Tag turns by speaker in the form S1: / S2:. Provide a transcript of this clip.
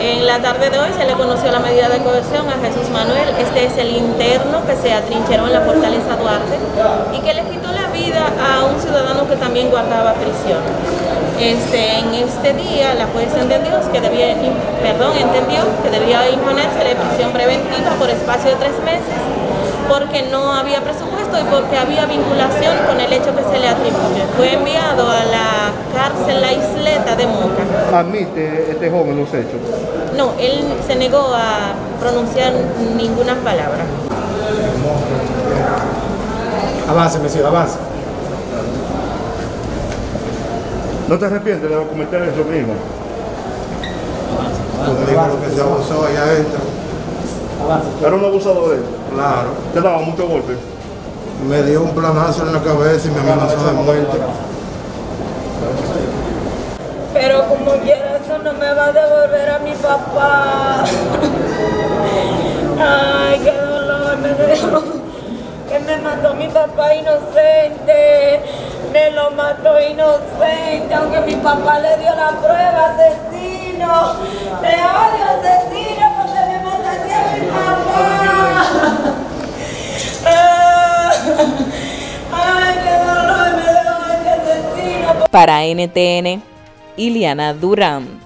S1: En la tarde de hoy se le conoció la medida de coerción a Jesús Manuel. Este es el interno que se atrincheró en la Fortaleza Duarte y que le quitó la vida a un ciudadano que también guardaba prisión. En este día la jueza entendió que debía imponerse la prisión preventiva por espacio de 3 meses porque no había presupuesto y porque había vinculación con el hecho que se le atribuye. Fue enviado a la cárcel La Isleta de Moca.
S2: ¿Admite este joven los hechos?
S1: No, él se negó a pronunciar ninguna palabra.
S3: Avance, mesero, avance.
S2: ¿No te arrepientes de cometer eso mismo?
S4: Lo que se abusó allá adentro.
S2: ¿Era un abusador él?
S4: Claro.
S2: ¿Te daba muchos golpes?
S4: Me dio un planazo en la cabeza y me amenazó de muerte.
S5: Pero como quiera, eso no me va a devolver a mi papá. Ay, qué dolor me dio. Que me mató mi papá inocente. Me lo mató inocente, aunque mi papá le dio la prueba, asesino. Te odio, asesino, porque me mataste a mi papá. Ay, qué dolor me dio ese asesino.
S6: Para NTN, Iliana Durán.